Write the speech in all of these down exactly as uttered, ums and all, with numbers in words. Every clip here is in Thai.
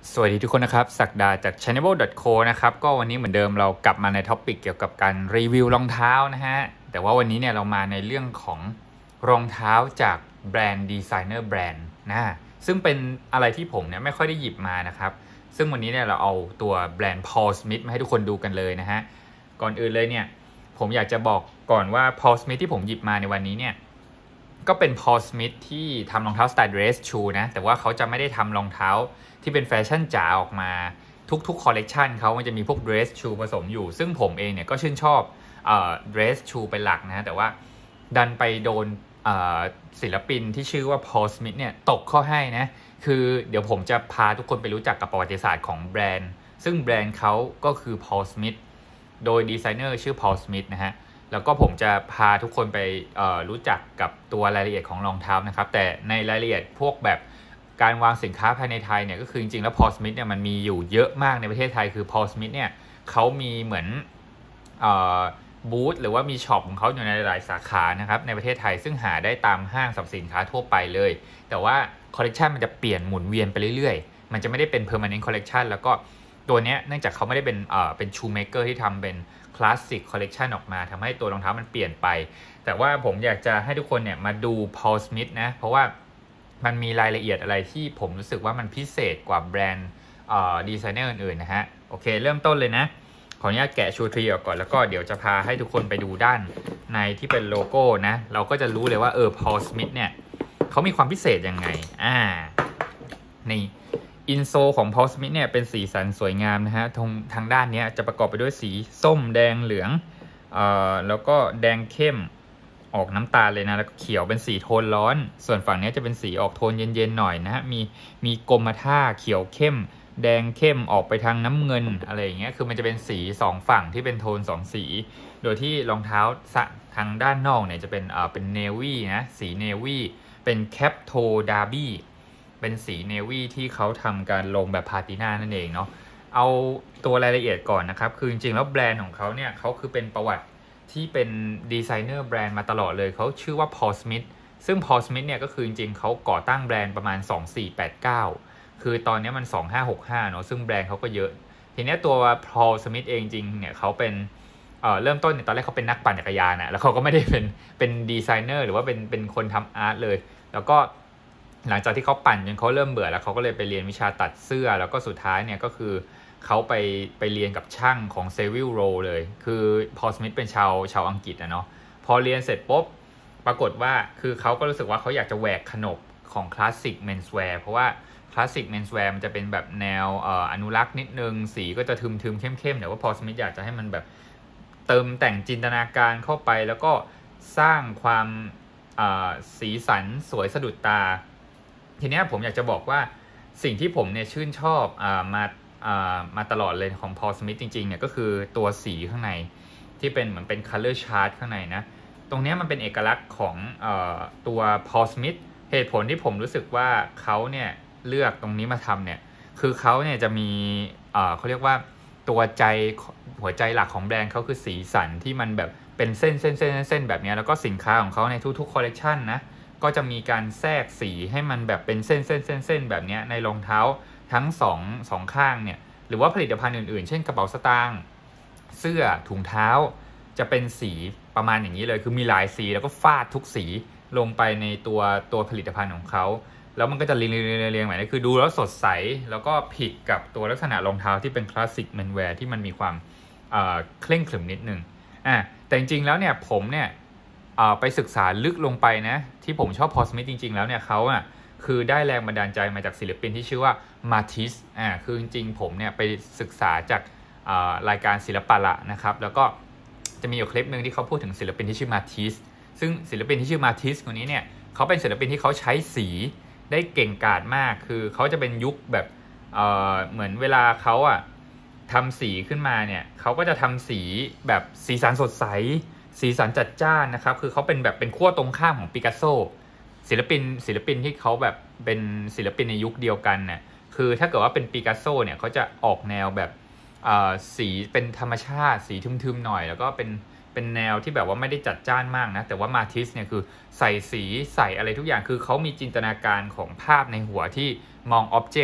สวัสดีทุกคนนะครับศักดาจาก ชาแนล ดอท โค นะครับก็วันนี้เหมือนเดิมเรากลับมาในท็อปิกเกี่ยวกับการรีวิวรองเท้านะฮะแต่ว่าวันนี้เนี่ยเรามาในเรื่องของรองเท้าจากแบรนด์ดีไซเนอร์แบรนด์นะซึ่งเป็นอะไรที่ผมเนี่ยไม่ค่อยได้หยิบมานะครับซึ่งวันนี้เนี่ยเราเอาตัวแบรนด์ Paul Smith มาให้ทุกคนดูกันเลยนะฮะก่อนอื่นเลยเนี่ยผมอยากจะบอกก่อนว่า Paul Smith ที่ผมหยิบมาในวันนี้เนี่ยก็เป็น Paul Smith ที่ทำรองเท้าสไตล์ dress shoe นะแต่ว่าเขาจะไม่ได้ทำรองเท้าที่เป็นแฟชั่นจ๋าออกมาทุกๆคอลเลกชันเขามันจะมีพวก dress shoe ผสมอยู่ซึ่งผมเองเนี่ยก็ชื่นชอบเอ่อ dress shoe เป็นหลักนะแต่ว่าดันไปโดนศิลปินที่ชื่อว่า Paul Smith เนี่ยตกเข้าให้นะคือเดี๋ยวผมจะพาทุกคนไปรู้จักกับประวัติศาสตร์ของแบรนด์ซึ่งแบรนด์เขาก็คือ Paul Smith โดยดีไซเนอร์ชื่อ Paul Smith นะฮะแล้วก็ผมจะพาทุกคนไปรู้จักกับตัวรายละเอียดของรองเท้านะครับแต่ในรายละเอียดพวกแบบการวางสินค้าภายในไทยเนี่ยก็คือจริงๆแล้ว Paul Smith เนี่ยมันมีอยู่เยอะมากในประเทศไทยคือ Paul Smith เนี่ยเขามีเหมือนบูธหรือว่ามีช็อปของเขาอยู่ในหลายสาขานะครับในประเทศไทยซึ่งหาได้ตามห้างสรรพสินค้าทั่วไปเลยแต่ว่าคอลเลกชันมันจะเปลี่ยนหมุนเวียนไปเรื่อยๆมันจะไม่ได้เป็น permanent collection แล้วก็ตัวนี้เนื่องจากเขาไม่ได้เป็นเอ่อเป็น shoe maker ที่ทำเป็น classic collection ออกมาทำให้ตัวรองเท้ามันเปลี่ยนไปแต่ว่าผมอยากจะให้ทุกคนเนี่ยมาดู Paul Smith นะเพราะว่ามันมีรายละเอียดอะไรที่ผมรู้สึกว่ามันพิเศษกว่าแบรนด์ดีไซเนอร์อื่นๆนะฮะโอเคเริ่มต้นเลยนะขออนุญาตแกะชูทรีออกก่อนแล้วก็เดี๋ยวจะพาให้ทุกคนไปดูด้านในที่เป็นโลโก้นะเราก็จะรู้เลยว่าเออ Paul Smith เนี่ยเขามีความพิเศษยังไงอ่านี่อินโซของ Paul Smith เนี่ยเป็นสีสันสวยงามนะฮะทางทางด้านนี้จะประกอบไปด้วยสีส้มแดงเหลืองเอ่อแล้วก็แดงเข้มออกน้ำตาลเลยนะแล้วก็เขียวเป็นสีโทนร้อนส่วนฝั่งนี้จะเป็นสีออกโทนเย็นๆหน่อยนะฮะมีมีกรมท่าเขียวเข้มแดงเข้มออกไปทางน้ำเงินอะไรอย่างเงี้ยคือมันจะเป็นสีสองฝั่งที่เป็นโทนสองสีโดยที่รองเท้าทางด้านนอกเนี่ยจะเป็นเอ่อเป็นเนวี่นะสีเนวี่เป็นแคปโทดาร์บี้เป็นสีเนวี่ที่เขาทำการลงแบบพาติน่านั่นเองเนาะเอาตัวรายละเอียดก่อนนะครับคือจริงๆแล้วแบรนด์ของเขาเนี่ยเขาคือเป็นประวัติที่เป็นดีไซเนอร์แบรนด์มาตลอดเลยเขาชื่อว่า Paul Smith ซึ่ง Paul Smith เนี่ยก็คือจริงๆเขาก่อตั้งแบรนด์ประมาณสองพันสี่ร้อยแปดสิบเก้าคือตอนนี้มันสองพันห้าร้อยหกสิบห้าเนาะซึ่งแบรนด์เขาก็เยอะทีนี้ตัว Paul Smith เองจริงเนี่ยเขาเป็นเอ่อเริ่มต้นเนี่ยตอนแรกเขาเป็นนักปั่นจักรยานนะแล้วเขาก็ไม่ได้เป็นเป็นดีไซเนอร์หรือว่าเป็นเป็นคนทำอาร์ตเลยแล้วก็หลังจากที่เขาปั่นจนเขาเริ่มเบื่อแล้วเขาก็เลยไปเรียนวิชาตัดเสื้อแล้วก็สุดท้ายเนี่ยก็คือเขาไปไปเรียนกับช่างของเซวิลโรเลยคือ Paul Smith เป็นชาวชาวอังกฤษนะเนาะพอเรียนเสร็จปุ๊บปรากฏว่าคือเขาก็รู้สึกว่าเขาอยากจะแหวกขนบของคลาสสิกเมนส์แวร์เพราะว่าคลาสสิกเมนส์แวร์มันจะเป็นแบบแนวเอ่ออนุรักษ์นิดนึงสีก็จะทึมๆเข้มๆแต่ว่า Paul Smith อยากจะให้มันแบบเติมแต่งจินตนาการเข้าไปแล้วก็สร้างความสีสันสวยสะดุดตาทีนี้ผมอยากจะบอกว่าสิ่งที่ผมเนี่ยชื่นชอบอ่ามาอ่ามาตลอดเลยของ Paul Smith จริงๆเนี่ยก็คือตัวสีข้างในที่เป็นเหมือนเป็น color chart ข้างในนะตรงนี้มันเป็นเอกลักษณ์ของเอ่อตัว Paul Smith เหตุผลที่ผมรู้สึกว่าเขาเนี่ยเลือกตรงนี้มาทำเนี่ยคือเขาเนี่ยจะมีเอ่อเขาเรียกว่าตัวใจหัวใจหลักของแบรนด์เขาคือสีสันที่มันแบบเป็นเส้นเส้นเส้นเส้นแบบนี้แล้วก็สินค้าของเขาในทุกๆคอลเลกชันนะก็จะมีการแทรกสีให้มันแบบเป็นเส้นเส้นเส้นเส้นแบบนี้ในรองเท้าทั้งสองสองข้างเนี่ยหรือว่าผลิตภัณฑ์อื่นๆเช่นกระเป๋าสตางค์เสื้อถุงเท้าจะเป็นสีประมาณอย่างนี้เลยคือมีหลายสีแล้วก็ฟาดทุกสีลงไปในตัวตัวผลิตภัณฑ์ของเขาแล้วมันก็จะเรียงเรียงเรียงแบบนี้คือดูแล้วสดใสแล้วก็ผิดกับตัวลักษณะรองเท้าที่เป็นคลาสสิกแมนแวร์ที่มันมีความเคร่งขรึมนิดนึงอ่ะแต่จริงๆแล้วเนี่ยผมเนี่ยไปศึกษาลึกลงไปนะที่ผมชอบ Paul Smith จริงๆแล้วเนี่ยเขาอ่ะคือได้แรงบันดาลใจมาจากศิลปินที่ชื่อว่ามาติสอ่าคือจริงๆผมเนี่ยไปศึกษาจากรายการศิลปะละนะครับแล้วก็จะมีอยู่คลิปหนึ่งที่เขาพูดถึงศิลปินที่ชื่อมาติสซึ่งศิลปินที่ชื่อมาติสคนนี้เนี่ยเขาเป็นศิลปินที่เขาใช้สีได้เก่งกาจมากคือเขาจะเป็นยุคแบบเอ่อเหมือนเวลาเขาอ่ะทำสีขึ้นมาเนี่ยเขาก็จะทำสีแบบสีสันสดใสสีสันจัดจ้านนะครับคือเขาเป็นแบบเป็นขั้วตรงข้ามของปิกัสโซศิลปินศิลปินที่เขาแบบเป็นศิลปินในยุคเดียวกันเนี่ยคือถ้าเกิดว่าเป็นปิกัสโซเนี่ยเขาจะออกแนวแบบสีเป็นธรรมชาติสีทึมๆหน่อยแล้วก็เป็นเป็นแนวที่แบบว่าไม่ได้จัดจ้านมากนะแต่ว่ามาติสเนี่ยคือใส่สีใส่อะไรทุกอย่างคือเขามีจินตนาการของภาพในหัวที่มองอ็อบเจกต์เนี่ย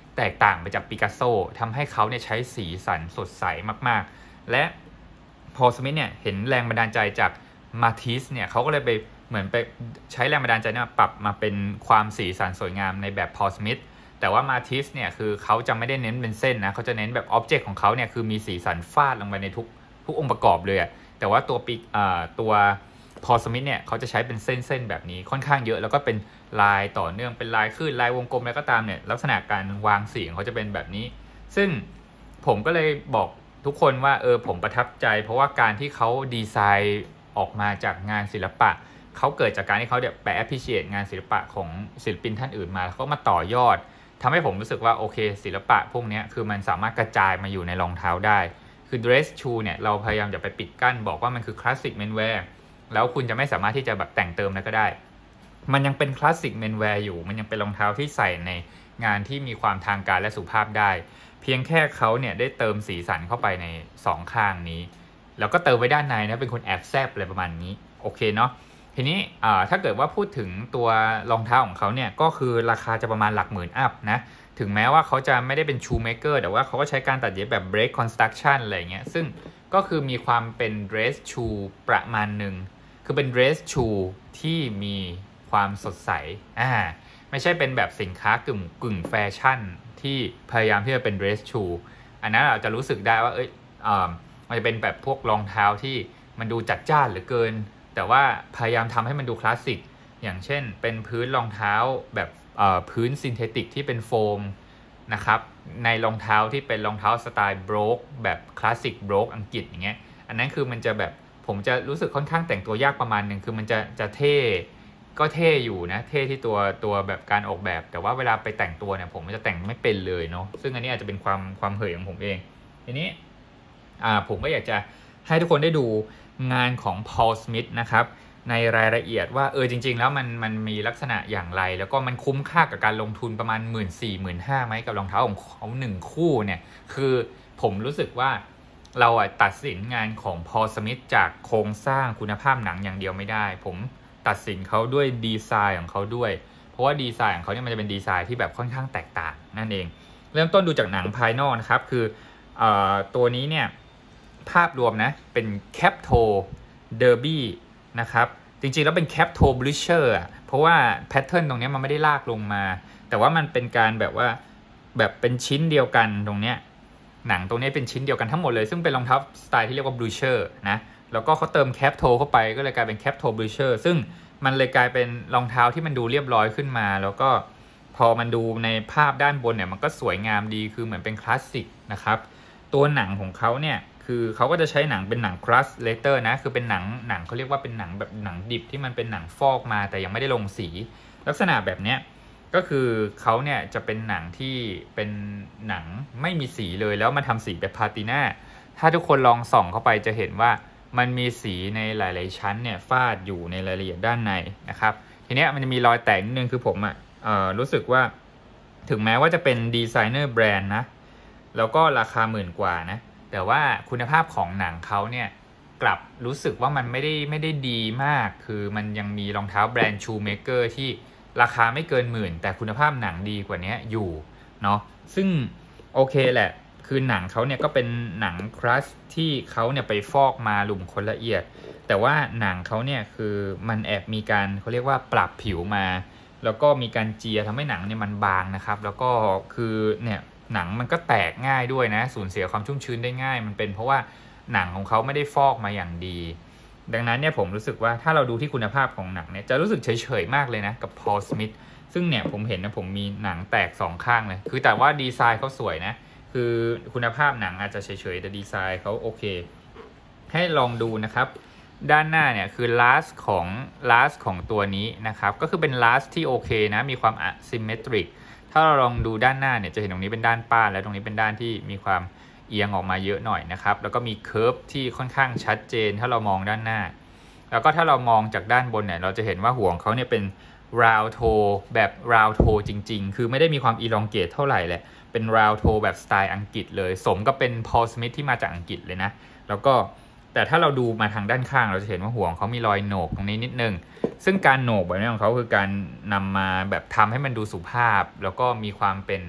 แตกต่างไปจากปิกัสโซทำให้เขาเนี่ยใช้สีสันสดใสมากๆและพอล สมิธเนี่ยเห็นแรงบันดาลใจจากมาติสเนี่ยเขาก็เลยไปเหมือนไปใช้แรงบันดาลใจเนี่ยปรับมาเป็นความสีสันสวยงามในแบบพอล สมิธแต่ว่ามาติสเนี่ยคือเขาจะไม่ได้เน้นเป็นเส้นนะเขาจะเน้นแบบอ็อบเจกต์ของเขาเนี่ยคือมีสีสันฟาดลงไปในทุกทุกองค์ประกอบเลยแต่ว่าตัวปีอ่าตัวพอล สมิธเนี่ยเขาจะใช้เป็นเส้นๆแบบนี้ค่อนข้างเยอะแล้วก็เป็นลายต่อเนื่องเป็นลายคลื่นลายวงกลมอะไรก็ตามเนี่ยลักษณะการวางสีของเขาจะเป็นแบบนี้ซึ่งผมก็เลยบอกทุกคนว่าเออผมประทับใจเพราะว่าการที่เขาดีไซน์ออกมาจากงานศิลปะเขาเกิดจากการที่เขาเนี่ยไป appreciate งานศิลปะของศิลปินท่านอื่นมาเขามาต่อยอดทำให้ผมรู้สึกว่าโอเคศิลปะพวกนี้คือมันสามารถกระจายมาอยู่ในรองเท้าได้คือ dress shoe เนี่ยเราพยายามจะไปปิดกั้นบอกว่ามันคือ classic menswear แล้วคุณจะไม่สามารถที่จะแบบแต่งเติมอะไรก็ได้มันยังเป็น classic menswear อยู่มันยังเป็นรองเท้าที่ใส่ในงานที่มีความทางการและสุภาพได้เพียงแค่เขาเนี่ยได้เติมสีสันเข้าไปในสองข้างนี้แล้วก็เติมไว้ด้านในนะเป็นคนแอบแซบอะไรประมาณนี้โอเคเนาะทีนี้ถ้าเกิดว่าพูดถึงตัวรองเท้าของเขาเนี่ยก็คือราคาจะประมาณหลักหมื่นอัพนะถึงแม้ว่าเขาจะไม่ได้เป็น shoe maker แต่ว่าเขาก็ใช้การตัดเย็บแบบ break construction อะไรเงี้ยซึ่งก็คือมีความเป็น dress shoe ประมาณหนึ่งคือเป็น dress shoe ที่มีความสดใสอ่าไม่ใช่เป็นแบบสินค้ากึ่งกึ่งแฟชั่นที่พยายามที่จะเป็น dress shoe อันนั้นเราจะรู้สึกได้ว่าเอ้ยอ่ามันจะเป็นแบบพวกรองเท้าที่มันดูจัดจ้านเหลือเกินแต่ว่าพยายามทำให้มันดูคลาสสิกอย่างเช่นเป็นพื้นรองเท้าแบบพื้นซินเทติกที่เป็นโฟมนะครับในรองเท้าที่เป็นรองเท้าสไตล์โบรกแบบคลาสสิกโบรกอังกฤษอย่างเงี้ยอันนั้นคือมันจะแบบผมจะรู้สึกค่อนข้างแต่งตัวยากประมาณนึงคือมันจะจะเท่ก็เท่อยู่นะเท่ที่ตัวตัวแบบการออกแบบแต่ว่าเวลาไปแต่งตัวเนี่ยผมจะแต่งไม่เป็นเลยเนาะซึ่งอันนี้อาจจะเป็นความความเห่อของผมเองทีนี้อ่าผมก็อยากจะให้ทุกคนได้ดูงานของพอล สมิธนะครับในรายละเอียดว่าเออจริงๆแล้วมันมันมีลักษณะอย่างไรแล้วก็มันคุ้มค่ากับการลงทุนประมาณ หนึ่งหมื่นสี่พัน หนึ่งหมื่นห้าพัน ไหมกับรองเท้าของเขาหนึ่งคู่เนี่ยคือผมรู้สึกว่าเราอ่ะตัดสินงานของพอล สมิธจากโครงสร้างคุณภาพหนังอย่างเดียวไม่ได้ผมตัดสินเขาด้วยดีไซน์ของเขาด้วยเพราะว่าดีไซน์ของเขาเนี่ยมันจะเป็นดีไซน์ที่แบบค่อนข้างแตกต่างนั่นเองเริ่มต้นดูจากหนังภายนอกนะครับคือเอ่อตัวนี้เนี่ยภาพรวมนะเป็นแคปโทเดอร์บี้นะครับจริงๆแล้วเป็นแคปโทบลิเชอร์อ่ะเพราะว่าแพทเทิร์นตรงนี้มันไม่ได้ลากลงมาแต่ว่ามันเป็นการแบบว่าแบบเป็นชิ้นเดียวกันตรงเนี้ยหนังตรงนี้เป็นชิ้นเดียวกันทั้งหมดเลยซึ่งเป็นรองเท้าสไตล์ที่เรียกว่าบลิเชอร์นะแล้วก็เขาเติมแคปโทเข้าไปก็เลยกลายเป็นแคปโทบลิเชอร์ซึ่งมันเลยกลายเป็นรองเท้าที่มันดูเรียบร้อยขึ้นมาแล้วก็พอมันดูในภาพด้านบนเนี่ยมันก็สวยงามดีคือเหมือนเป็นคลาสสิกนะครับตัวหนังของเขาเนี่ยคือเขาก็จะใช้หนังเป็นหนังครัสเลเตอร์นะคือเป็นหนังหนังเขาเรียกว่าเป็นหนังแบบหนังดิบที่มันเป็นหนังฟอกมาแต่ยังไม่ได้ลงสีลักษณะแบบเนี้ยก็คือเขาเนี่ยจะเป็นหนังที่เป็นหนังไม่มีสีเลยแล้วมาทำสีแบบพาติน่าถ้าทุกคนลองส่องเข้าไปจะเห็นว่ามันมีสีในหลายๆชั้นเนี่ยฟาดอยู่ในรายละเอียดด้านในนะครับทีเนี้ยมันจะมีรอยแตกนิดนึงคือผมอ่ะเอ่อรู้สึกว่าถึงแม้ว่าจะเป็นดีไซเนอร์แบรนด์นะแล้วก็ราคาหมื่นกว่านะแต่ว่าคุณภาพของหนังเขาเนี่ยกลับรู้สึกว่ามันไม่ได้ไม่ได้ดีมากคือมันยังมีรองเท้าแบรนด์ชูเมเกอร์ที่ราคาไม่เกินหมื่นแต่คุณภาพหนังดีกว่านี้อยู่เนาะซึ่งโอเคแหละคือหนังเขาเนี่ยก็เป็นหนังครัสที่เขาเนี่ยไปฟอกมาหลุมคนละเอียดแต่ว่าหนังเขาเนี่ยคือมันแอบมีการเขาเรียกว่าปรับผิวมาแล้วก็มีการเจียทำให้หนังเนี่ยมันบางนะครับแล้วก็คือเนี่ยหนังมันก็แตกง่ายด้วยนะสูญเสียความชุ่มชื้นได้ง่ายมันเป็นเพราะว่าหนังของเขาไม่ได้ฟอกมาอย่างดีดังนั้นเนี่ยผมรู้สึกว่าถ้าเราดูที่คุณภาพของหนังเนี่ยจะรู้สึกเฉยๆมากเลยนะกับพอล สมิธซึ่งเนี่ยผมเห็นนะผมมีหนังแตกสองข้างเลยคือแต่ว่าดีไซน์เขาสวยนะคือคุณภาพหนังอาจจะเฉยๆแต่ดีไซน์เขาโอเคให้ลองดูนะครับด้านหน้าเนี่ยคือ last ของ last ของตัวนี้นะครับก็คือเป็น last ที่โอเคนะมีความ asymmetric ถ้าเราลองดูด้านหน้าเนี่ยจะเห็นตรงนี้เป็นด้านป้านและตรงนี้เป็นด้านที่มีความเอียงออกมาเยอะหน่อยนะครับแล้วก็มีเคิร์ฟที่ค่อนข้างชัดเจนถ้าเรามองด้านหน้าแล้วก็ถ้าเรามองจากด้านบนเนี่ยเราจะเห็นว่าหัวของเขาเนี่ยเป็น round toe แบบ round toe จริงๆคือไม่ได้มีความ elongate เท่าไหร่แหละเป็น round toe แบบสไตล์อังกฤษเลยสมกับเป็น Paul Smith ที่มาจากอังกฤษเลยนะแล้วก็แต่ถ้าเราดูมาทางด้านข้างเราจะเห็นว่าหัวของเขามีรอยโหนกตรงนี้นิดนึงซึ่งการโหนกแบบนี้ของเขาคือการนำมาแบบทำให้มันดูสุภาพแล้วก็มีความเป็น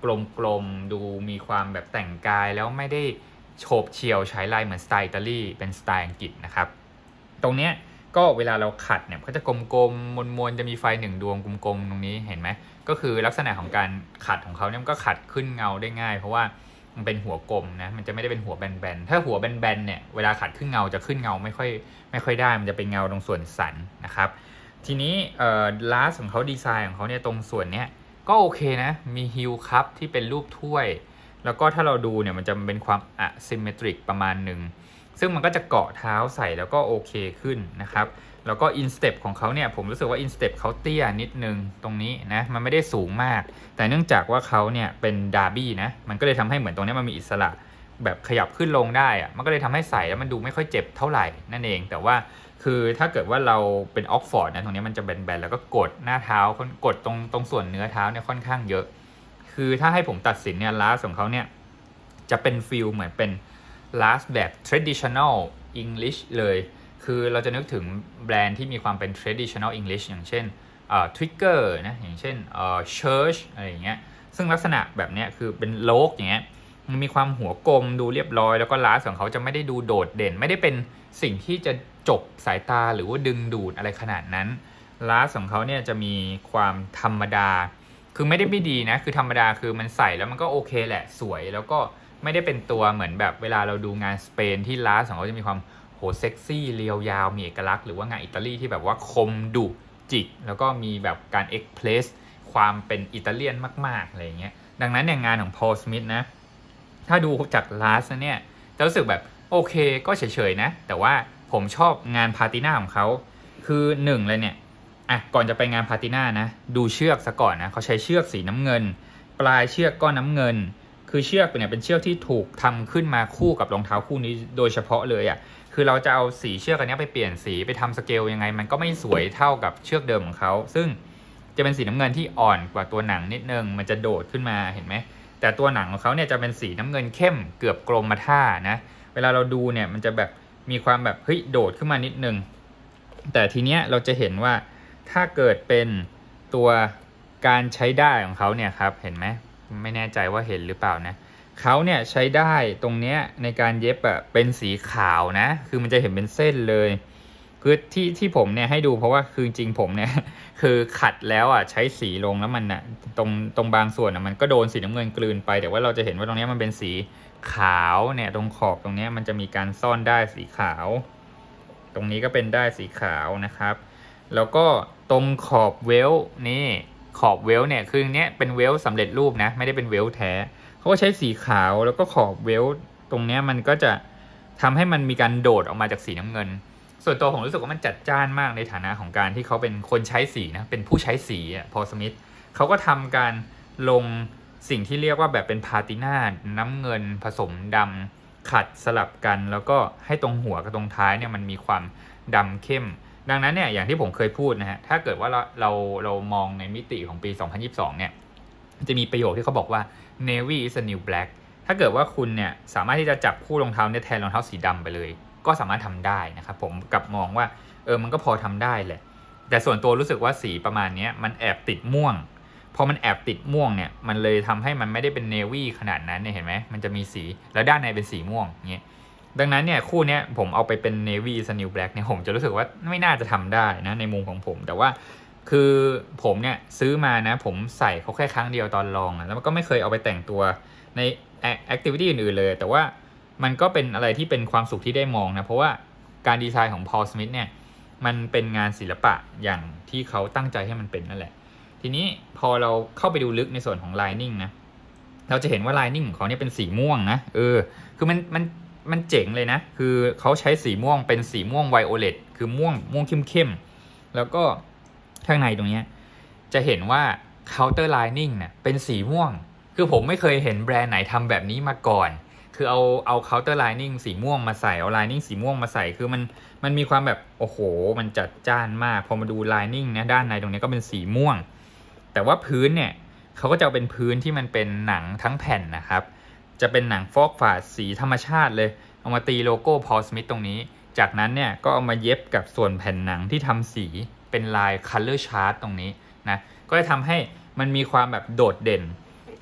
กลมๆดูมีความแบบแต่งกายแล้วไม่ได้โฉบเฉี่ยวใช้ลายเหมือนสไตล์อิตาลีเป็นสไตล์อังกฤษนะครับตรงเนี้ยก็เวลาเราขัดเนี่ยก็จะกลมๆมนๆจะมีไฟหนึ่งดวงกลมๆตรงนี้เห็นไหมก็คือลักษณะของการขัดของเขาเนี่ยมันก็ขัดขึ้นเงาได้ง่ายเพราะว่ามันเป็นหัวกลมนะมันจะไม่ได้เป็นหัวแบนๆถ้าหัวแบนๆเนี่ยเวลาขัดขึ้นเงาจะขึ้นเงาไม่ค่อยไม่ค่อยได้มันจะเป็นเงาตรงส่วนสันนะครับทีนี้เอ่อลาสของเขาดีไซน์ของเขาเนี่ยตรงส่วนเนี้ยก็โอเคนะมีฮิลคัพที่เป็นรูปถ้วยแล้วก็ถ้าเราดูเนี่ยมันจะเป็นความอะซิมเมตริกประมาณหนึ่งซึ่งมันก็จะเกาะเท้าใส่แล้วก็โอเคขึ้นนะครับแล้วก็อินสเต็ปของเขาเนี่ยผมรู้สึกว่าอินสเต็ปเขาเตี้ยนิดนึงตรงนี้นะมันไม่ได้สูงมากแต่เนื่องจากว่าเขาเนี่ยเป็นดาร์บี้นะมันก็เลยทำให้เหมือนตรงนี้มันมีอิสระแบบขยับขึ้นลงได้อะมันก็เลยทำให้ใส่แล้วมันดูไม่ค่อยเจ็บเท่าไหร่นั่นเองแต่ว่าคือถ้าเกิดว่าเราเป็นออกฟอร์ดนะตรงนี้มันจะแบนๆแล้วก็กดหน้าเท้ากดตรงตรงส่วนเนื้อเท้าเนี่ยค่อนข้างเยอะคือถ้าให้ผมตัดสินเนี่ยลาสของเขาเนี่ยจะเป็นฟิลเหมือนเป็นลาสแบบ traditional English เลยคือเราจะนึกถึงแบรนด์ที่มีความเป็น traditional English อย่างเช่นเอ่อ Trigger นะอย่างเช่นเอ่อ Church อะไรอย่างเงี้ยซึ่งลักษณะแบบเนี้ยคือเป็นโลกอย่างเงี้ยมันมีความหัวกลมดูเรียบร้อยแล้วก็ลาสของเขาจะไม่ได้ดูโดดเด่นไม่ได้เป็นสิ่งที่จะจบสายตาหรือว่าดึงดูดอะไรขนาดนั้นลาสของเขาเนี่ยจะมีความธรรมดาคือไม่ได้ไม่ดีนะคือธรรมดาคือมันใส่แล้วมันก็โอเคแหละสวยแล้วก็ไม่ได้เป็นตัวเหมือนแบบเวลาเราดูงานสเปนที่ลาสของเขาจะมีความโหเซ็กซี่เรียวยาวมีเอกลักษณ์หรือว่างานอิตาลีที่แบบว่าคมดุจิกแล้วก็มีแบบการเอ็กเพรสความเป็นอิตาเลียนมากๆอะไรอย่างเงี้ยดังนั้นเนี่ยงานของพอลสมิธนะถ้าดูจากลาสเนี่ยจะรู้สึกแบบโอเคก็เฉยๆนะแต่ว่าผมชอบงานพาติน่าของเขาคือหนึ่งเลยเนี่ยอ่ะก่อนจะไปงานพาติน่านะดูเชือกซะก่อนนะเขาใช้เชือกสีน้ำเงินปลายเชือกก็น้ำเงินคือเชือกเนี่ยเป็นเชือกที่ถูกทำขึ้นมาคู่กับรองเท้าคู่นี้โดยเฉพาะเลยอ่ะคือเราจะเอาสีเชือกอันนี้ไปเปลี่ยนสีไปทำสเกลยังไงมันก็ไม่สวยเท่ากับเชือกเดิมของเขาซึ่งจะเป็นสีน้ำเงินที่อ่อนกว่าตัวหนังนิดนึงมันจะโดดขึ้นมาเห็นไหมแต่ตัวหนังของเขาเนี่ยจะเป็นสีน้ำเงินเข้มเกือบกรมท่านะเวลาเราดูเนี่ยมันจะแบบมีความแบบเฮ้ยโดดขึ้นมานิดนึงแต่ทีเนี้ยเราจะเห็นว่าถ้าเกิดเป็นตัวการใช้ได้ของเขาเนี่ยครับเห็นไหมไม่แน่ใจว่าเห็นหรือเปล่านะเขาเนี่ยใช้ได้ตรงเนี้ยในการเย็บอะเป็นสีขาวนะคือมันจะเห็นเป็นเส้นเลยคือที่ที่ผมเนี่ยให้ดูเพราะว่าคือจริงผมเนี่ยคือขัดแล้วอ่ะใช้สีลงแล้วมันอ่ะตรงตรงบางส่วนอ่ะมันก็โดนสีน้ำเงินกลืนไปแต่ว่าเราจะเห็นว่าตรงนี้มันเป็นสีขาวเนี่ยตรงขอบตรงนี้มันจะมีการซ่อนได้สีขาวตรงนี้ก็เป็นได้สีขาวนะครับแล้วก็ตรงขอบเวลนี่ขอบเวลเนี่ยคือเนี้ยเป็นเวลสำเร็จรูปนะไม่ได้เป็นเวลแท้เขาก็ใช้สีขาวแล้วก็ขอบเวลตรงนี้มันก็จะทำให้มันมีการโดดออกมาจากสีน้ำเงินส่วนตัวผมรู้สึกว่ามันจัดจ้านมากในฐานะของการที่เขาเป็นคนใช้สีนะเป็นผู้ใช้สีอ่ะพอสมิธเขาก็ทำการลงสิ่งที่เรียกว่าแบบเป็นพาติน่าน้ำเงินผสมดำขัดสลับกันแล้วก็ให้ตรงหัวกับตรงท้ายเนี่ยมันมีความดำเข้มดังนั้นเนี่ยอย่างที่ผมเคยพูดนะฮะถ้าเกิดว่าเราเราเรามองในมิติของปีสองพันยี่สิบสองเนี่ยจะมีประโยคที่เขาบอกว่า Navy is a new black ถ้าเกิดว่าคุณเนี่ยสามารถที่จะจับคู่รองเท้าเนี่ยแทนรองเท้าสีดำไปเลยก็สามารถทำได้นะครับผมกลับมองว่าเออมันก็พอทำได้แหละแต่ส่วนตัวรู้สึกว่าสีประมาณนี้มันแอบติดม่วงพอมันแอบติดม่วงเนี่ยมันเลยทำให้มันไม่ได้เป็นเนวี่ขนาดนั้นเนี่ยเห็นไหมมันจะมีสีแล้วด้านในเป็นสีม่วงเงี้ยดังนั้นเนี่ยคู่นี้ผมเอาไปเป็นเนวี่สนิวแบล็กเนี่ยผมจะรู้สึกว่าไม่น่าจะทำได้นะในมุมของผมแต่ว่าคือผมเนี่ยซื้อมานะผมใส่เขาแค่ครั้งเดียวตอนลองแล้วมันก็ไม่เคยเอาไปแต่งตัวในแอคทิวิตี้อื่นๆเลยแต่ว่ามันก็เป็นอะไรที่เป็นความสุขที่ได้มองนะเพราะว่าการดีไซน์ของพอลสมิธเนี่ยมันเป็นงานศิลปะอย่างที่เขาตั้งใจให้มันเป็นนั่นแหละทีนี้พอเราเข้าไปดูลึกในส่วนของ lining นะเราจะเห็นว่า lining ของเขาเนี่ยเป็นสีม่วงนะเออคือมันมันมันเจ๋งเลยนะคือเขาใช้สีม่วงเป็นสีม่วงไวโอเลตคือม่วงม่วงเข้มๆแล้วก็ข้างในตรงนี้จะเห็นว่า counter lining เนี่ยเป็นสีม่วงคือผมไม่เคยเห็นแบรนด์ไหนทำแบบนี้มาก่อนคือเอาเอา counter lining สีม่วงมาใส่เอา lining สีม่วงมาใส่คือมันมันมีความแบบโอ้โหมันจัดจ้านมากพอมาดู lining นะด้านในตรงนี้ก็เป็นสีม่วงแต่ว่าพื้นเนี่ยเขาก็จะเป็นพื้นที่มันเป็นหนังทั้งแผ่นนะครับจะเป็นหนังฟอกฝาดสีธรรมชาติเลยเอามาตีโลโก้ Paul Smith ตรงนี้จากนั้นเนี่ยก็เอามาเย็บกับส่วนแผ่นหนังที่ทำสีเป็นลาย color chart ตรงนี้นะก็จะทำให้มันมีความแบบโดดเด่น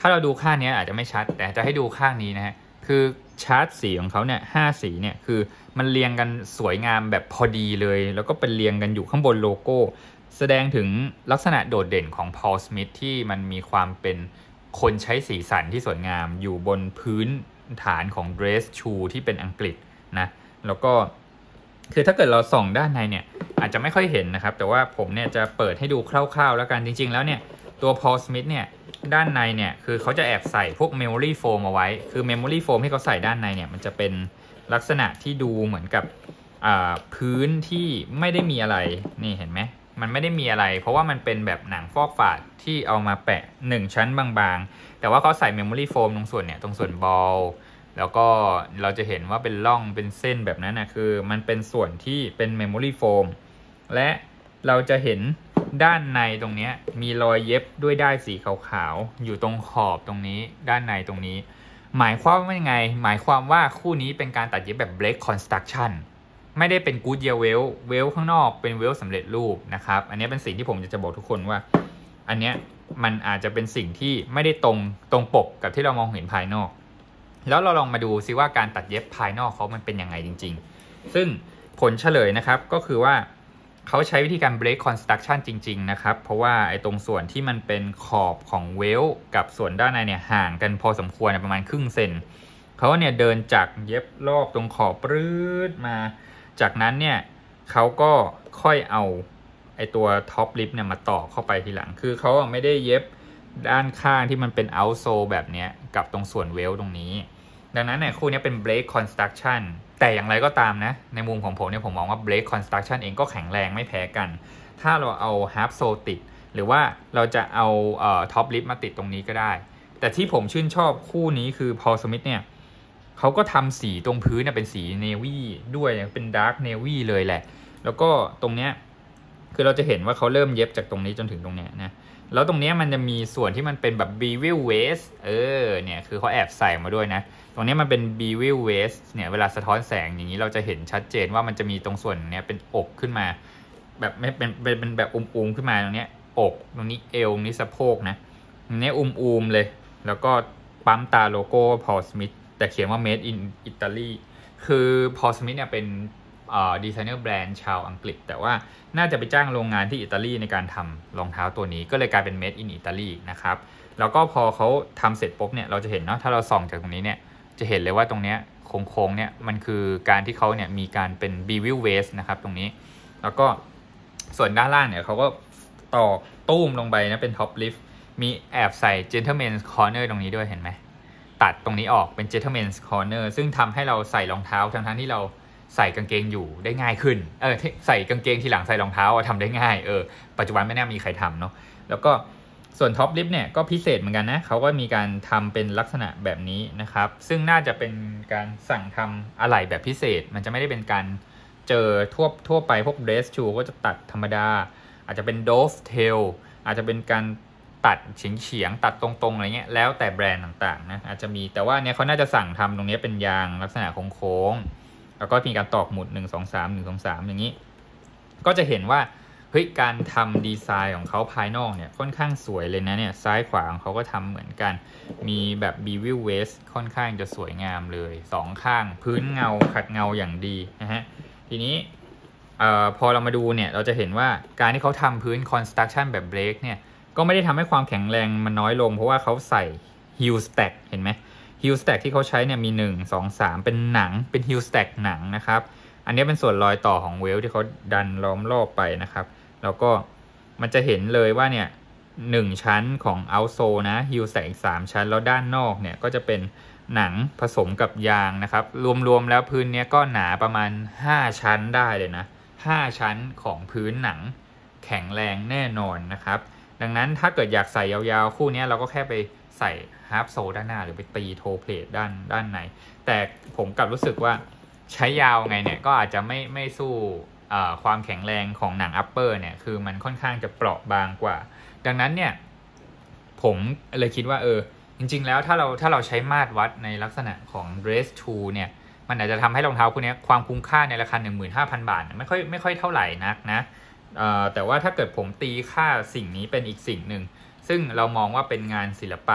ถ้าเราดูข้างนี้อาจจะไม่ชัดแต่จะให้ดูข้างนี้นะฮะคือชาร์ตสีของเขาเนี่ยห้าสีเนี่ยคือมันเรียงกันสวยงามแบบพอดีเลยแล้วก็เป็นเรียงกันอยู่ข้างบนโลโก้แสดงถึงลักษณะโดดเด่นของ Paul Smith ที่มันมีความเป็นคนใช้สีสันที่สวยงามอยู่บนพื้นฐานของ dress shoe ที่เป็นอังกฤษนะแล้วก็คือถ้าเกิดเราส่องด้านในเนี่ยอาจจะไม่ค่อยเห็นนะครับแต่ว่าผมเนี่ยจะเปิดให้ดูคร่าวๆแล้วกันจริงๆแล้วเนี่ยตัว Paul Smith เนี่ยด้านในเนี่ยคือเขาจะแอบใส่พวก memory foam เอาไว้คือ memory foam ที่เขาใส่ด้านในเนี่ยมันจะเป็นลักษณะที่ดูเหมือนกับพื้นที่ไม่ได้มีอะไรนี่เห็นไหมมันไม่ได้มีอะไรเพราะว่ามันเป็นแบบหนังฟอกฝาดที่เอามาแปะหนึ่งชั้นบางๆแต่ว่าเขาใส่ memory foam ตรงส่วนเนี่ยตรงส่วนบอลแล้วก็เราจะเห็นว่าเป็นร่องเป็นเส้นแบบนั้นนะคือมันเป็นส่วนที่เป็น memory foam และเราจะเห็นด้านในตรงนี้มีรอยเย็บด้วยด้ายสีขาวๆอยู่ตรงขอบตรงนี้ด้านในตรงนี้หมายความว่ายังไงหมายความว่าคู่นี้เป็นการตัดเย็บแบบ break construction ไม่ได้เป็น Goodyear welt welt ข้างนอกเป็น welt สำเร็จรูปนะครับอันนี้เป็นสิ่งที่ผมจะบอกทุกคนว่าอันนี้มันอาจจะเป็นสิ่งที่ไม่ได้ตรงตรงปกกับที่เรามองเห็นภายนอกแล้วเราลองมาดูซิว่าการตัดเย็บภายนอกเขามันเป็นยังไงจริงๆซึ่งผลเฉลยนะครับก็คือว่าเขาใช้วิธีการ break construction จริงๆนะครับเพราะว่าไอ้ตรงส่วนที่มันเป็นขอบของเวลกับส่วนด้านในเนี่ยห่างกันพอสมควรประมาณครึ่งเซนเขาเนี่ยเดินจากเย็บรอบตรงขอบปรื้ดมาจากนั้นเนี่ยเขาก็ค่อยเอาไอ้ตัวท็อปลิฟเนี่ยมาต่อเข้าไปทีหลังคือเขาไม่ได้เย็บด้านข้างที่มันเป็น outsole แบบนี้กับตรงส่วนเวลตรงนี้ดังนั้นเนี่ยคู่นี้เป็น break construction แต่อย่างไรก็ตามนะในมุมของผมเนี่ยผมมองว่า break construction เองก็แข็งแรงไม่แพ้กันถ้าเราเอา half sole ติดหรือว่าเราจะเอาเอ่อ top lip มาติดตรงนี้ก็ได้แต่ที่ผมชื่นชอบคู่นี้คือ Paul Smith เนี่ยเขาก็ทำสีตรงพื้นเนี่ยเป็นสี navy ด้วยเป็น dark navy เลยแหละแล้วก็ตรงเนี้ยคือเราจะเห็นว่าเขาเริ่มเย็บจากตรงนี้จนถึงตรงเนี้ยนะแล้วตรงนี้มันจะมีส่วนที่มันเป็นแบบ bevel waist เออเนี่ยคือเขาแอบใส่มาด้วยนะตรงนี้มันเป็น bevel waist เนี่ยเวลาสะท้อนแสงอย่างนี้เราจะเห็นชัดเจนว่ามันจะมีตรงส่วนเนี้ยเป็นอกขึ้นมาแบบไม่เป็นเป็นแบบอุ้มๆขึ้นมาตรงนี้อกตรงนี้เอวตรงนี้สะโพกนะตรงนี้อุ้มๆเลยแล้วก็ปั๊มตาโลโก้ Paul Smith แต่เขียนว่า made in Italy คือ Paul Smith เนี่ยเป็นดีไซเนอร์แบรนด์ชาวอังกฤษแต่ว่าน่าจะไปจ้างโรงงานที่อิตาลีในการทำรองเท้าตัวนี้ก็เลยกลายเป็น made in Italy นะครับแล้วก็พอเขาทำเสร็จปุ๊บเนี่ยเราจะเห็นเนาะถ้าเราส่องจากตรงนี้เนี่ยจะเห็นเลยว่าตรงเนี้ยโค้งๆเนี่ยมันคือการที่เขาเนี่ยมีการเป็น bevel waist นะครับตรงนี้แล้วก็ส่วนด้านล่างเนี่ยเขาก็ตอกตุ้มลงไปนะเป็น top lift มีแอบใส่ gentleman's corner ตรงนี้ด้วยเห็นไหมตัดตรงนี้ออกเป็น gentleman's corner ซึ่งทำให้เราใส่รองเท้าทั้งๆที่เราใส่กางเกงอยู่ได้ง่ายขึ้นเออใส่กางเกงทีหลังใส่รองเท้าทำได้ง่ายเออปัจจุบันไม่น่ามีใครทำเนาะแล้วก็ส่วนท็อปลิฟเนี่ยก็พิเศษเหมือนกันนะเขาก็มีการทำเป็นลักษณะแบบนี้นะครับซึ่งน่าจะเป็นการสั่งทำอะไหล่แบบพิเศษมันจะไม่ได้เป็นการเจอทั่วทั่วไปพวก dress shoe ก็จะตัดธรรมดาอาจจะเป็น dove tail อาจจะเป็นการตัดเฉียงเฉียงตัดตรงๆอะไรเงี้ยแล้วแต่แบรนด์ต่างๆนะอาจจะมีแต่ว่าเนี้ยเขาน่าจะสั่งทำตรงนี้เป็นยางลักษณะโค้งๆแล้วก็มีการตอกหมุดหนึ่ง สอง สาม หนึ่ง สอง สามอย่างนี้ก็จะเห็นว่าเฮ้ยการทำดีไซน์ของเขาภายนอกเนี่ยค่อนข้างสวยเลยนะเนี่ยซ้ายขวาของเขาก็ทำเหมือนกันมีแบบ bevel waist ค่อนข้างจะสวยงามเลยสองข้างพื้นเงาขัดเงาอย่างดีนะฮะทีนี้เอ่อพอเรามาดูเนี่ยเราจะเห็นว่าการที่เขาทำพื้น construction แบบ break เนี่ยก็ไม่ได้ทำให้ความแข็งแรงมันน้อยลงเพราะว่าเขาใส่ heel stack เห็นไหม heel stack ที่เขาใช้เนี่ยมีหนึ่ง สอง สามเป็นหนังเป็น heel stack หนังนะครับอันนี้เป็นส่วนรอยต่อของเวลที่เขาดันล้อมรอบไปนะครับแล้วก็มันจะเห็นเลยว่าเนี่ยหนึ่งชั้นของ outsole นะ heel stack อีกสามชั้นแล้วด้านนอกเนี่ยก็จะเป็นหนังผสมกับยางนะครับรวมๆแล้วพื้นเนี้ยก็หนาประมาณห้าชั้นได้เลยนะห้าชั้นของพื้นหนังแข็งแรงแน่นอนนะครับดังนั้นถ้าเกิดอยากใส่ยาวๆคู่นี้เราก็แค่ไปใส่ half sole ด้านหน้าหรือไปตีโทเพลทด้านด้านในแต่ผมกลับรู้สึกว่าใช้ยาวไงเนี่ยก็อาจจะไม่ไม่สู้ความแข็งแรงของหนัง upper เนี่ยคือมันค่อนข้างจะเปราะบางกว่าดังนั้นเนี่ยผมเลยคิดว่าเออจริงๆแล้วถ้าเราถ้าเราใช้มาตรวัดในลักษณะของ dress shoe เนี่ยมันอาจจะทำให้รองเท้าคู่นี้ความคุ้มค่าในราคา หนึ่งหมื่นห้าพัน บาทไม่ค่อยไม่ค่อยเท่าไหร่นักนะแต่ว่าถ้าเกิดผมตีค่าสิ่งนี้เป็นอีกสิ่งหนึ่งซึ่งเรามองว่าเป็นงานศิลปะ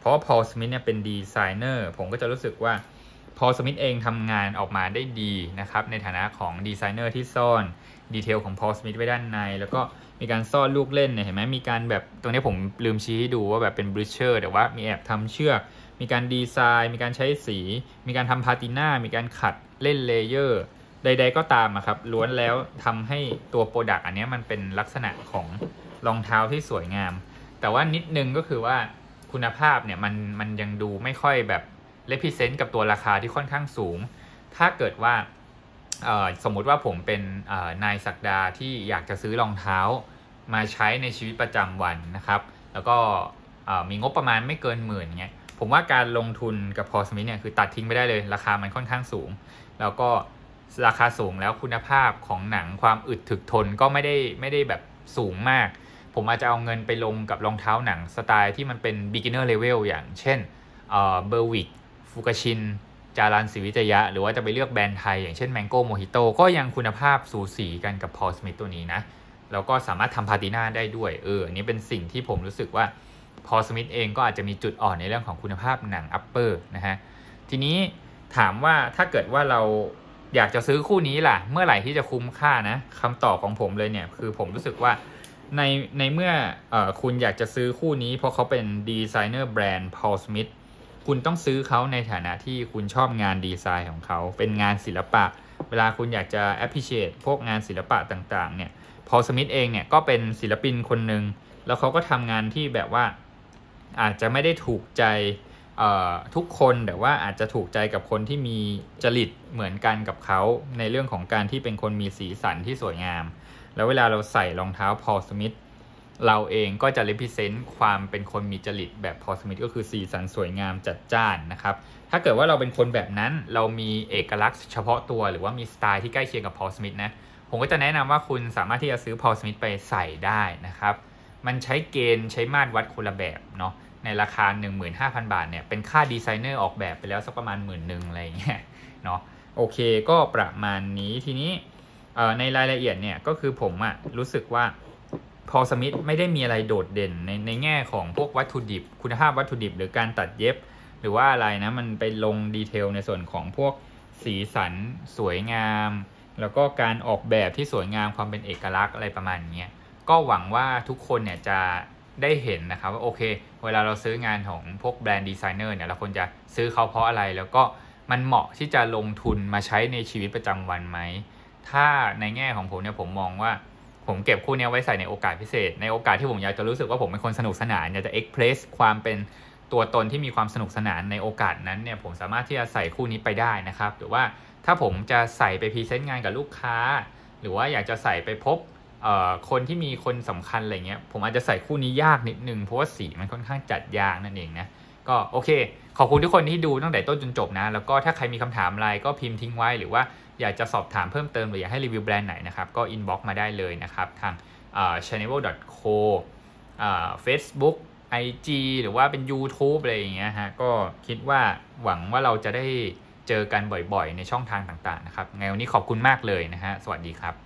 ราะว่าพอล สมิธเนี่ยเป็นดีไซเนอร์ผมก็จะรู้สึกว่าพอล สมิธเองทำงานออกมาได้ดีนะครับในฐานะของดีไซเนอร์ที่ซ่อนดีเทลของพอล สมิธไว้ด้านในแล้วก็มีการซ่อนลูกเล่นเนี่ยเห็นไหมมีการแบบตรงนี้ผมลืมชี้ให้ดูว่าแบบเป็นบริชเชอร์แต่ว่ามีแอบทำเชือกมีการดีไซน์มีการใช้สีมีการทำพาติน่ามีการขัดเล่นเลเยอร์ใดๆก็ตามอะครับล้วนแล้วทำให้ตัวโปรดักต์อันนี้มันเป็นลักษณะของรองเท้าที่สวยงามแต่ว่านิดนึงก็คือว่าคุณภาพเนี่ยมันมันยังดูไม่ค่อยแบบเลพิเซนต์กับตัวราคาที่ค่อนข้างสูงถ้าเกิดว่าสมมุติว่าผมเป็นนายศักดาที่อยากจะซื้อรองเท้ามาใช้ในชีวิตประจำวันนะครับแล้วก็มีงบประมาณไม่เกินหมื่นเงี้ยผมว่าการลงทุนกับพอล สมิธเนี่ยคือตัดทิ้งไม่ได้เลยราคามันค่อนข้างสูงแล้วก็ราคาสูงแล้วคุณภาพของหนังความอึดถึกทนก็ไม่ได้ไม่ได้แบบสูงมากผมอาจจะเอาเงินไปลงกับรองเท้าหนังสไตล์ที่มันเป็น beginner level อย่างเช่นเอ่อเบอร์วิกฟูกาชินจารันศรีวิจยะหรือว่าจะไปเลือกแบรนด์ไทยอย่างเช่น Mango Mojito ก็ยังคุณภาพสูสีกันกับพอล สมิธตัวนี้นะแล้วก็สามารถทำพาติน่าได้ด้วยเอออันนี้เป็นสิ่งที่ผมรู้สึกว่าพอล สมิธเองก็อาจจะมีจุดอ่อนในเรื่องของคุณภาพหนัง upper นะฮะทีนี้ถามว่าถ้าเกิดว่าเราอยากจะซื้อคู่นี้ล่ะเมื่อไหร่ที่จะคุ้มค่านะคำตอบของผมเลยเนี่ยคือผมรู้สึกว่าในในเมื่ออคุณอยากจะซื้อคู่นี้เพราะเขาเป็นดีไซเนอร์แบรนด์พอล สมิธคุณต้องซื้อเขาในฐานะที่คุณชอบงานดีไซน์ของเขาเป็นงานศิลปะเวลาคุณอยากจะ appreciate พวกงานศิลปะต่างๆเนี่ยพอล สมิธเองเนี่ยก็เป็นศิลปินคนหนึ่งแล้วเขาก็ทำงานที่แบบว่าอาจจะไม่ได้ถูกใจทุกคนแต่ว่าอาจจะถูกใจกับคนที่มีจริตเหมือนกันกับเขาในเรื่องของการที่เป็นคนมีสีสันที่สวยงามแล้วเวลาเราใส่รองเท้าพอล สมิธเราเองก็จะ represent ความเป็นคนมีจริตแบบพอล สมิธก็คือสีสันสวยงามจัดจ้านนะครับถ้าเกิดว่าเราเป็นคนแบบนั้นเรามีเอกลักษณ์เฉพาะตัวหรือว่ามีสไตล์ที่ใกล้เคียงกับพอล สมิธนะผมก็จะแนะนำว่าคุณสามารถที่จะซื้อพอล สมิธไปใส่ได้นะครับมันใช้เกณฑ์ใช้มาตรวัดคนละแบบเนาะในราคา หนึ่งหมื่นห้าพัน บาทเนี่ยเป็นค่าดีไซเนอร์ออกแบบไปแล้วสักประมาณหมื่นหนึ่งอะไรอย่างเงี้ยเนาะโอเคก็ประมาณนี้ทีนี้ในรายละเอียดเนี่ยก็คือผมอะรู้สึกว่าพอล สมิธไม่ได้มีอะไรโดดเด่นในในแง่ของพวกวัตถุดิบคุณภาพวัตถุดิบหรือการตัดเย็บหรือว่าอะไรนะมันไปลงดีเทลในส่วนของพวกสีสันสวยงามแล้วก็การออกแบบที่สวยงามความเป็นเอกลักษณ์อะไรประมาณนี้ก็หวังว่าทุกคนเนี่ยจะได้เห็นนะครับว่าโอเคเวลาเราซื้องานของพวกแบรนด์ดีไซเนอร์เนี่ยเราควรจะซื้อเขาเพราะอะไรแล้วก็มันเหมาะที่จะลงทุนมาใช้ในชีวิตประจำวันไหมถ้าในแง่ของผมเนี่ยผมมองว่าผมเก็บคู่นี้ไว้ใส่ในโอกาสพิเศษในโอกาสที่ผมอยากจะรู้สึกว่าผมเป็นคนสนุกสนานอยากจะเอ็กเพรสความเป็นตัวตนที่มีความสนุกสนานในโอกาสนั้นเนี่ยผมสามารถที่จะใส่คู่นี้ไปได้นะครับหรือว่าถ้าผมจะใส่ไปพรีเซนต์งานกับลูกค้าหรือว่าอยากจะใส่ไปพบคนที่มีคนสำคัญอะไรเงี้ยผมอาจจะใส่คู่นี้ยากนิดนึงเพราะว่าสีมันค่อนข้างจัดยากนั่นเองนะก็โอเคขอบคุณทุกคนที่ดูตั้งแต่ต้นจนจบนะแล้วก็ถ้าใครมีคำถามอะไรก็พิมพ์ทิ้งไว้หรือว่าอยากจะสอบถามเพิ่มเติมหรืออยากให้รีวิวแบรนด์ไหนนะครับก็อินบ็อกซ์มาได้เลยนะครับทาง ชาแนล ดอท โค เฟซบุ๊ก ไอ จี หรือว่าเป็น YouTube อะไรอย่างเงี้ยฮะก็คิดว่าหวังว่าเราจะได้เจอกันบ่อยๆในช่องทางต่างๆนะครับไงวันนี้ขอบคุณมากเลยนะฮะสวัสดีครับ